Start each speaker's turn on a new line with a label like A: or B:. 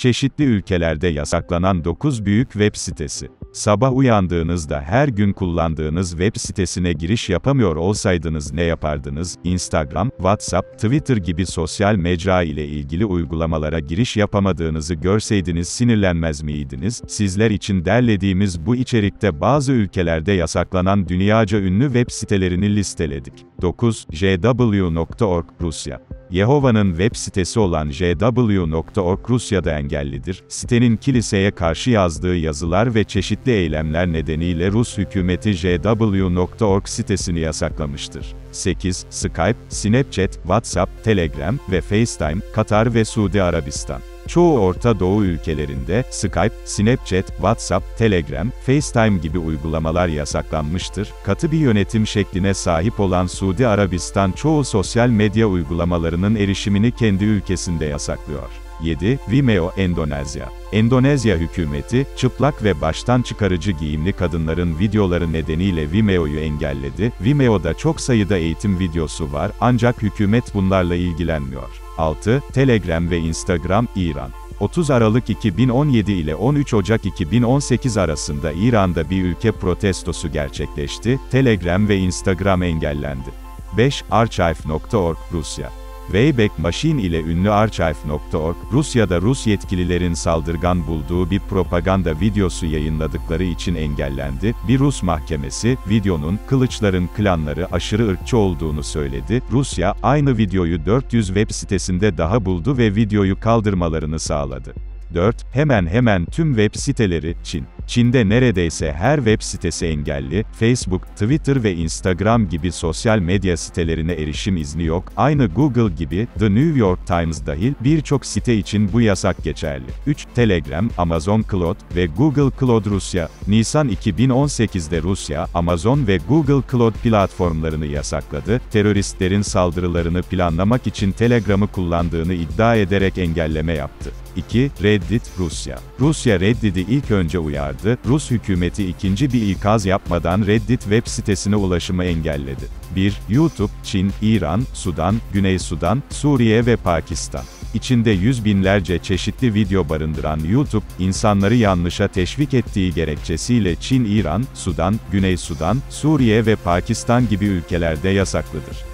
A: Çeşitli ülkelerde yasaklanan 9 büyük web sitesi. Sabah uyandığınızda her gün kullandığınız web sitesine giriş yapamıyor olsaydınız ne yapardınız? Instagram, WhatsApp, Twitter gibi sosyal mecra ile ilgili uygulamalara giriş yapamadığınızı görseydiniz sinirlenmez miydiniz? Sizler için derlediğimiz bu içerikte bazı ülkelerde yasaklanan dünyaca ünlü web sitelerini listeledik. 9. jw.org, Rusya. Yehova'nın web sitesi olan jw.org Rusya'da engellidir. Sitenin kiliseye karşı yazdığı yazılar ve çeşitli eylemler nedeniyle Rus hükümeti jw.org sitesini yasaklamıştır. 8. Skype, Snapchat, WhatsApp, Telegram ve FaceTime, Katar ve Suudi Arabistan. Çoğu Orta Doğu ülkelerinde, Skype, Snapchat, WhatsApp, Telegram, FaceTime gibi uygulamalar yasaklanmıştır. Katı bir yönetim şekline sahip olan Suudi Arabistan çoğu sosyal medya uygulamalarının erişimini kendi ülkesinde yasaklıyor. 7. Vimeo, Endonezya. Endonezya hükümeti, çıplak ve baştan çıkarıcı giyimli kadınların videoları nedeniyle Vimeo'yu engelledi. Vimeo'da çok sayıda eğitim videosu var, ancak hükümet bunlarla ilgilenmiyor. 6. Telegram ve Instagram, İran. 30 Aralık 2017 ile 13 Ocak 2018 arasında İran'da bir ülke protestosu gerçekleşti, Telegram ve Instagram engellendi. 5. Archive.org, Rusya. Wayback Machine ile ünlü Archive.org, Rusya'da Rus yetkililerin saldırgan bulduğu bir propaganda videosu yayınladıkları için engellendi. Bir Rus mahkemesi, videonun, kılıçların klanları aşırı ırkçı olduğunu söyledi. Rusya, aynı videoyu 400 web sitesinde daha buldu ve videoyu kaldırmalarını sağladı. 4. Hemen tüm web siteleri, Çin. Çin'de neredeyse her web sitesi engelli, Facebook, Twitter ve Instagram gibi sosyal medya sitelerine erişim izni yok, aynı Google gibi, The New York Times dahil, birçok site için bu yasak geçerli. 3. Telegram, Amazon Cloud ve Google Cloud Rusya. Nisan 2018'de Rusya, Amazon ve Google Cloud platformlarını yasakladı, teröristlerin saldırılarını planlamak için Telegram'ı kullandığını iddia ederek engelleme yaptı. 2. Reddit, Rusya. Rusya Reddit'i ilk önce uyardı, Rus hükümeti ikinci bir ikaz yapmadan Reddit web sitesine ulaşımı engelledi. 1. YouTube, Çin, İran, Sudan, Güney Sudan, Suriye ve Pakistan. İçinde yüz binlerce çeşitli video barındıran YouTube, insanları yanlışa teşvik ettiği gerekçesiyle Çin, İran, Sudan, Güney Sudan, Suriye ve Pakistan gibi ülkelerde yasaklıdır.